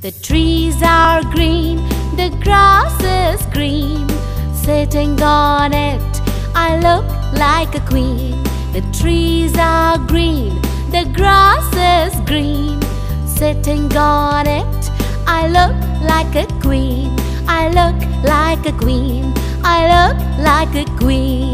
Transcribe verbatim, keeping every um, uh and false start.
The trees are green, the grass is green. Sitting on it, I look like a queen. The trees are green, the grass is green. Sitting on it, I look like a queen. I look like a queen. I look like a queen.